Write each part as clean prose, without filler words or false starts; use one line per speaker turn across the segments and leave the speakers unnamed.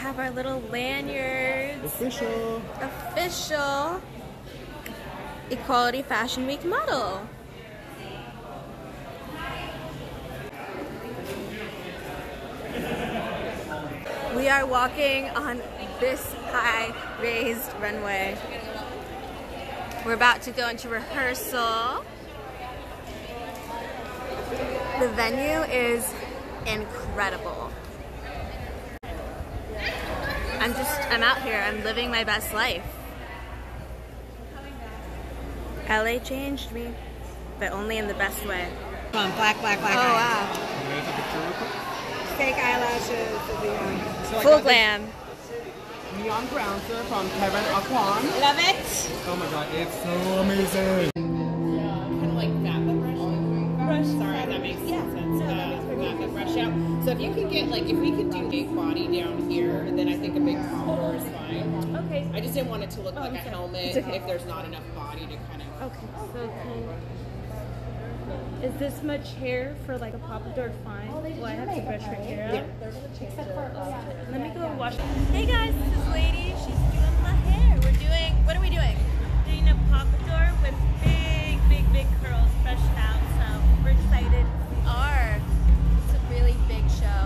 have our little lanyards.
Official.
Official Equality Fashion Week model. We are walking on this high raised runway. We're about to go into rehearsal. The venue is incredible. I'm out here, I'm living my best life. LA changed me, but only in the best way.
Come on, black
Oh
eyes.
wow.
Fake eyelashes.
So
Full glam.
Neon bronzer from Kevin Aquan.
Love it.
Oh my god, it's so amazing.
Kind of like that, the brush. Sorry, that makes sense. That brush out. So if you could get, like, if we could do a body down here, then I think a big pompadour is fine.
Okay.
I just didn't want it to look like a helmet if there's not enough body to kind of.
Okay, so is this much hair for like a pompadour fine? Well, I have to brush her hair out. Let me go wash.
Hey guys, this is Lady. She's doing my hair. What are we doing?
Doing a pompadour with big, big, big curls brushed out. So we're excited.
We are. It's a really big show.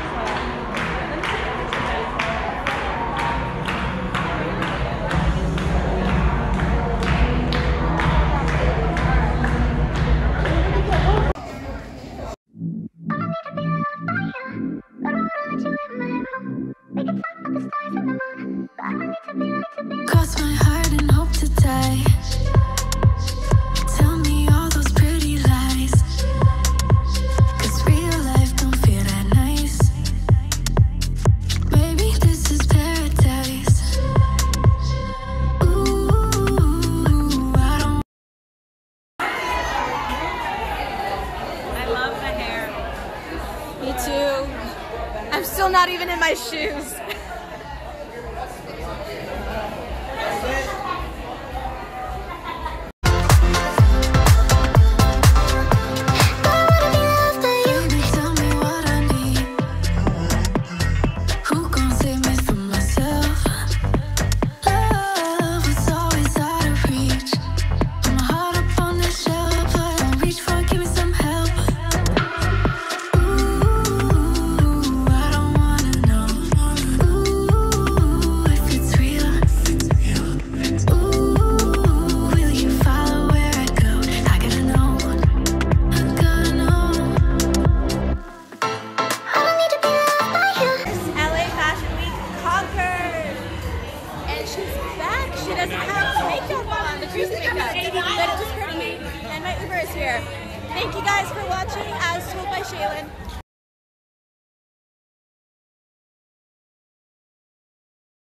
Cross my heart and hope to die. Tell me all those pretty lies, 'cause real life don't feel that nice. Maybe this is paradise. Ooh, I don't.
I love the hair.
Me too. I'm still not even in my shoes. She doesn't have makeup on, the cruise makeup, but it was pretty. And my Uber is here. Thank you guys for watching, as told by Shaylin.